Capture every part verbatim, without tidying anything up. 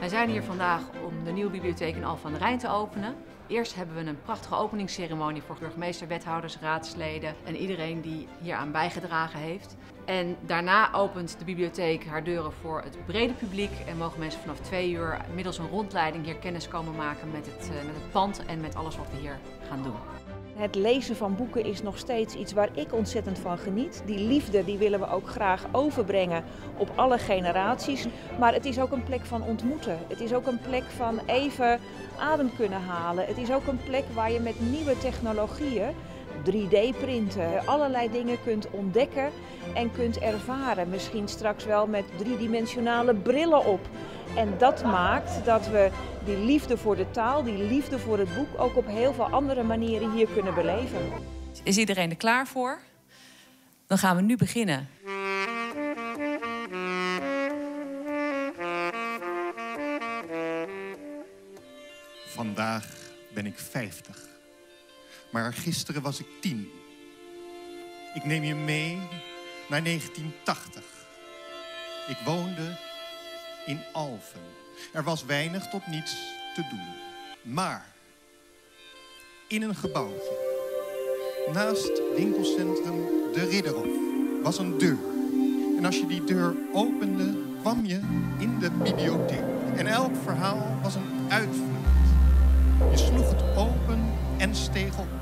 Wij zijn hier vandaag om de nieuwe bibliotheek in Alphen aan de Rijn te openen. Eerst hebben we een prachtige openingsceremonie voor burgemeester, wethouders, raadsleden en iedereen die hieraan bijgedragen heeft. En daarna opent de bibliotheek haar deuren voor het brede publiek en mogen mensen vanaf twee uur middels een rondleiding hier kennis komen maken met het, met het pand en met alles wat we hier gaan doen. Het lezen van boeken is nog steeds iets waar ik ontzettend van geniet. Die liefde die willen we ook graag overbrengen op alle generaties. Maar het is ook een plek van ontmoeten. Het is ook een plek van even adem kunnen halen. Het is ook een plek waar je met nieuwe technologieën, drie D printen, allerlei dingen kunt ontdekken en kunt ervaren. Misschien straks wel met driedimensionale brillen op. En dat maakt dat we die liefde voor de taal, die liefde voor het boek ook op heel veel andere manieren hier kunnen beleven. Is iedereen er klaar voor? Dan gaan we nu beginnen. Vandaag ben ik vijftig. Maar gisteren was ik tien. Ik neem je mee naar negentien tachtig. Ik woonde in Alphen. Er was weinig tot niets te doen. Maar in een gebouwtje naast winkelcentrum De Ridderhof was een deur. En als je die deur opende, kwam je in de bibliotheek. En elk verhaal was een uitvlucht. Je sloeg het open en steeg op.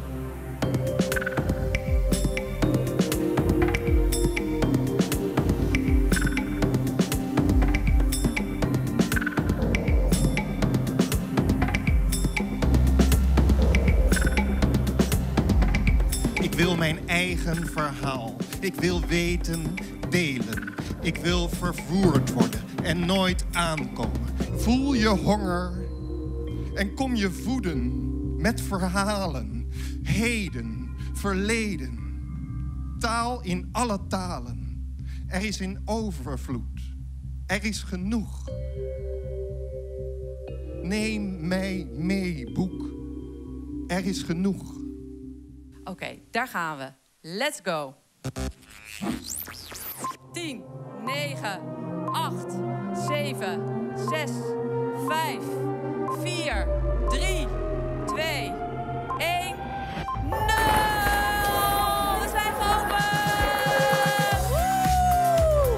Ik wil mijn eigen verhaal. Ik wil weten, delen. Ik wil vervoerd worden en nooit aankomen. Voel je honger en kom je voeden met verhalen. Heden, verleden. Taal in alle talen. Er is in overvloed. Er is genoeg. Neem mij mee, boek. Er is genoeg. Oké, okay, daar gaan we. Let's go. tien, negen, acht, zeven, zes, vijf, vier, drie, twee, één, nul! We zijn geopend! Woe!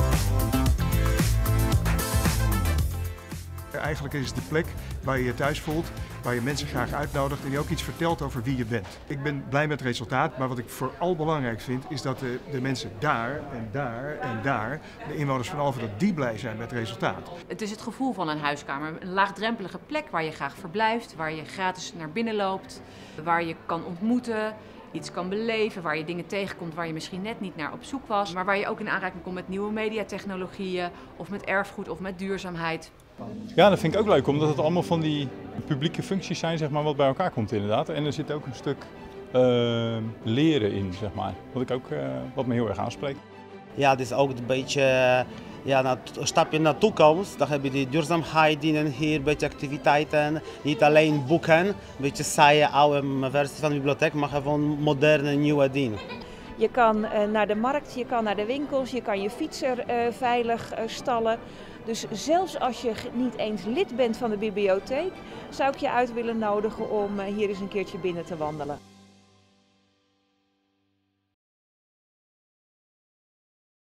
Eigenlijk is het de plek waar je je thuis voelt, waar je mensen graag uitnodigt en die ook iets vertelt over wie je bent. Ik ben blij met het resultaat, maar wat ik vooral belangrijk vind is dat de, de mensen daar en daar en daar, de inwoners van Alphen, dat die blij zijn met het resultaat. Het is het gevoel van een huiskamer, een laagdrempelige plek waar je graag verblijft, waar je gratis naar binnen loopt, waar je kan ontmoeten, iets kan beleven, waar je dingen tegenkomt waar je misschien net niet naar op zoek was, maar waar je ook in aanraking komt met nieuwe mediatechnologieën of met erfgoed of met duurzaamheid. Ja, dat vind ik ook leuk, omdat het allemaal van die publieke functies zijn, zeg maar, wat bij elkaar komt inderdaad. En er zit ook een stuk uh, leren in, zeg maar, wat, ik ook, uh, wat me heel erg aanspreekt. Ja, het is ook een beetje ja, een stapje naar de toekomst. Dan heb je die duurzaamheid in hier, een beetje activiteiten, niet alleen boeken, een beetje saaie oude versie van de bibliotheek, maar gewoon moderne, nieuwe dingen. Je kan uh, naar de markt, je kan naar de winkels, je kan je fietser uh, veilig uh, stallen. Dus zelfs als je niet eens lid bent van de bibliotheek, zou ik je uit willen nodigen om uh, hier eens een keertje binnen te wandelen.